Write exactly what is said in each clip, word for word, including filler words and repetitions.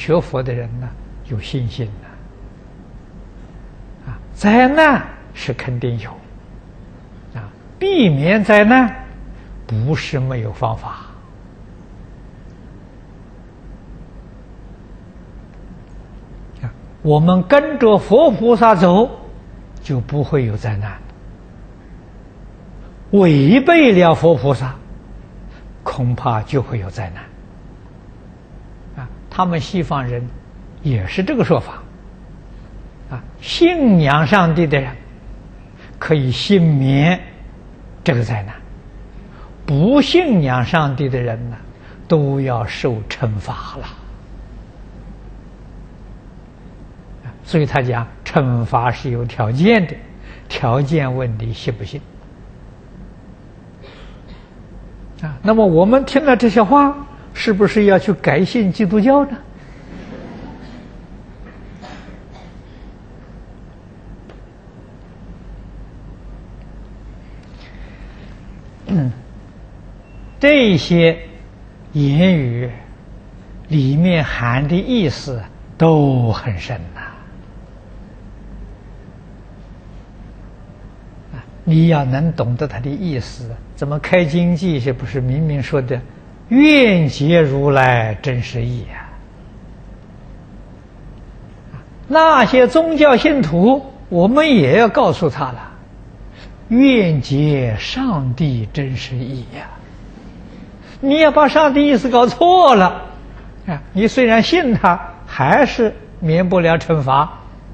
学佛的人呢，有信心呢。啊，灾难是肯定有，啊，避免灾难不是没有方法。啊，我们跟着佛菩萨走，就不会有灾难。违背了佛菩萨，恐怕就会有灾难。啊，他们西方人也是这个说法。啊，信仰上帝的人可以幸免这个灾难，不信仰上帝的人呢，都要受惩罚了。所以他讲惩罚是有条件的，条件问你信不信。啊，那么我们听了这些话，是不是要去改信基督教呢？嗯，这些言语里面含的意思都很深呐。你要能懂得他的意思，怎么开经记是不是明明说的愿解如来真实义啊？那些宗教信徒，我们也要告诉他了，愿解上帝真实义呀。你要把上帝意思搞错了啊，你虽然信他，还是免不了惩罚。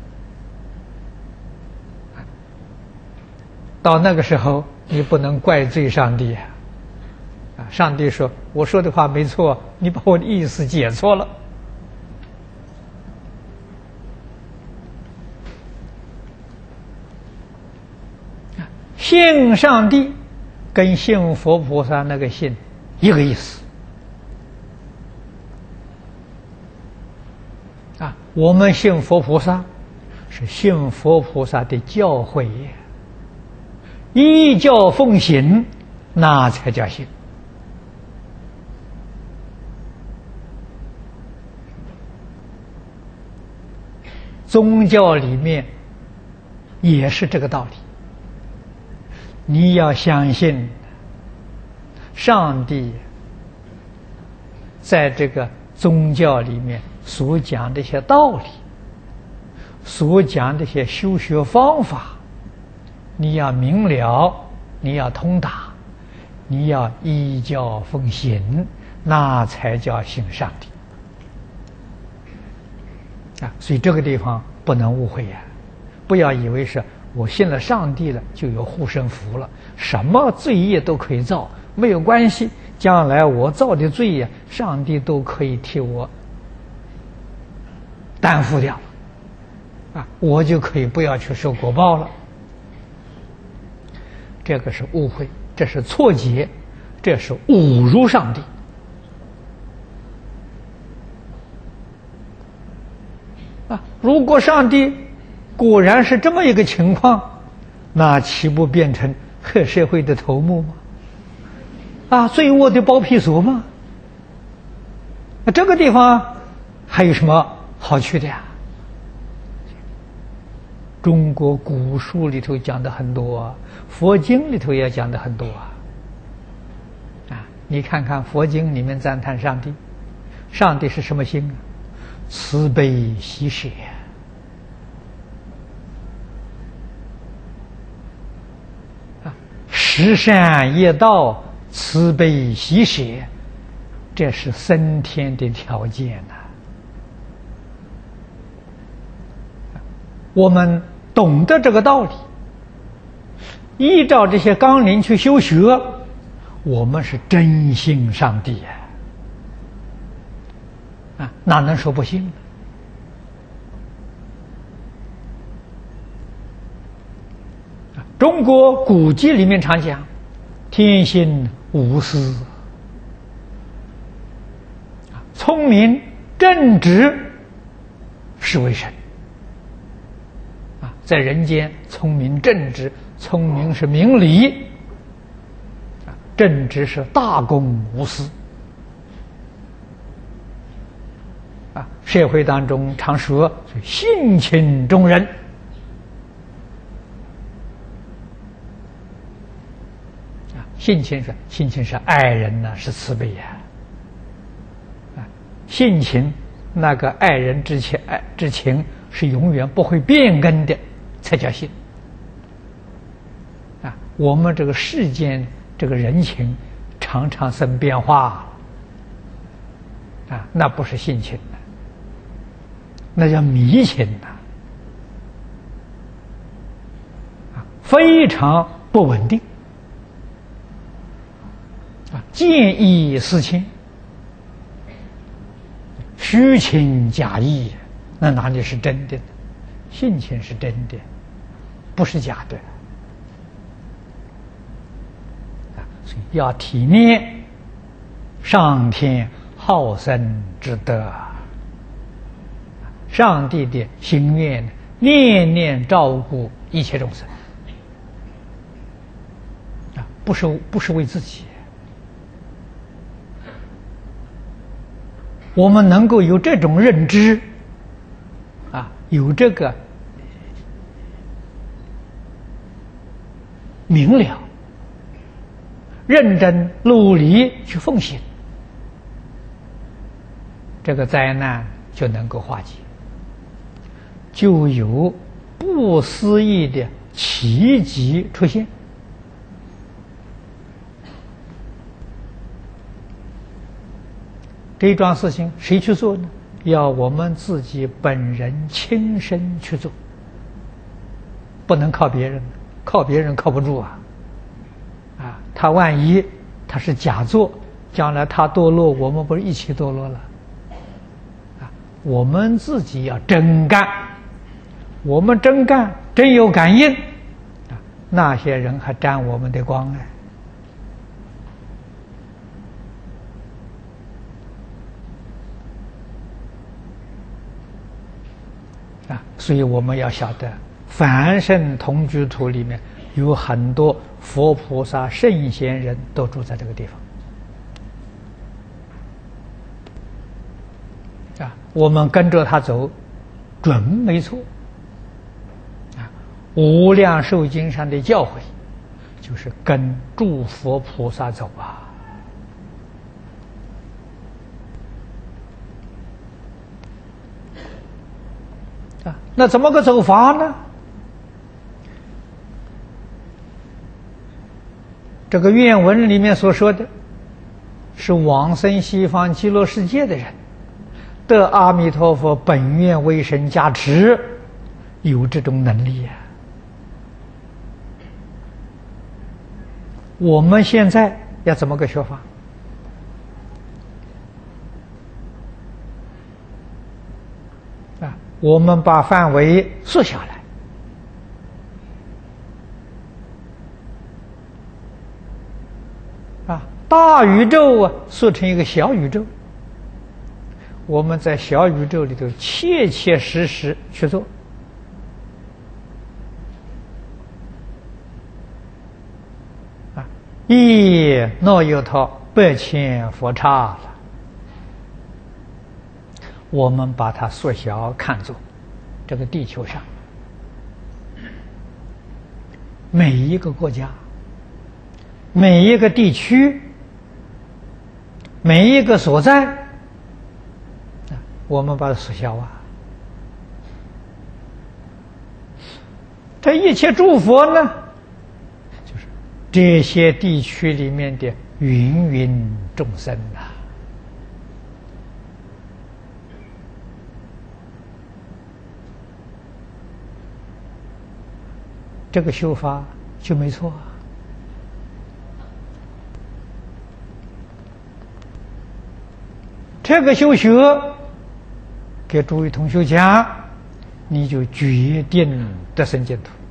到那个时候，你不能怪罪上帝啊！啊，上帝说：“我说的话没错，你把我的意思解错了。”信上帝跟信佛菩萨那个信一个意思啊！我们信佛菩萨是信佛菩萨的教诲。依教奉行，那才叫信。宗教里面也是这个道理。你要相信上帝在这个宗教里面所讲的一些道理，所讲的一些修学方法。你要明了，你要通达，你要依教奉行，那才叫信上帝啊！所以这个地方不能误会呀、啊！不要以为是我信了上帝了就有护身符了，什么罪业都可以造，没有关系，将来我造的罪业，上帝都可以替我担负掉啊，我就可以不要去受果报了。这个是误会，这是错解，这是侮辱上帝啊！如果上帝果然是这么一个情况，那岂不变成黑社会的头目吗？啊，罪恶的包庇所吗？那这个地方还有什么好去的呀？中国古书里头讲的很多啊，佛经里头也讲的很多啊。啊，你看看佛经里面赞叹上帝，上帝是什么心啊？慈悲喜舍。啊，十善业道，慈悲喜舍，这是升天的条件呐、啊。我们懂得这个道理，依照这些纲领去修学，我们是真信上帝呀！啊，哪能说不信呢？啊，中国古籍里面常讲“天心无私”，啊，聪明正直是为神。啊，在人间，聪明正直，聪明是明理，啊，正直是大公无私。啊， 社会当中常说性情中人。啊，性情是性情是爱人呢，是慈悲呀。啊，性情那个爱人之情，爱之情是永远不会变更的，才叫性。啊，我们这个世间这个人情常常生变化。啊，那不是性情的，那叫迷情呐！啊，非常不稳定，啊，见异思迁，虚情假意，那哪里是真的呢？性情是真的，不是假的。啊，所以要体面上天好生之德，上帝的心愿，念念照顾一切众生，啊，不是不是为自己。我们能够有这种认知，啊，有这个明了，认真努力去奉献，这个灾难就能够化解，就有不思议的奇迹出现。这一桩事情谁去做呢？要我们自己本人亲身去做，不能靠别人，靠别人靠不住啊！啊，他万一他是假做，将来他堕落，我们不是一起堕落了？我们自己要真干，我们真干，真有感应，啊，那些人还沾我们的光呢。啊，所以我们要晓得，凡圣同居土里面有很多佛菩萨、圣贤人都住在这个地方。啊，我们跟着他走，准没错。啊，《无量寿经》上的教诲，就是跟诸佛菩萨走啊。啊，那怎么个走法呢？这个愿文里面所说的，是往生西方极乐世界的人，得阿弥陀佛本愿威神加持，有这种能力呀、啊。我们现在要怎么个学法？啊，我们把范围缩下来，啊，大宇宙啊缩成一个小宇宙。我们在小宇宙里头切切实实去做，啊，一若有他百千佛刹了，我们把它缩小看作这个地球上每一个国家、每一个地区、每一个所在。我们把它缩小啊，这一切诸佛呢，就是这些地区里面的芸芸众生啊。这个修法就没错啊。这个修学。给诸位同学讲，你就决定得生净土。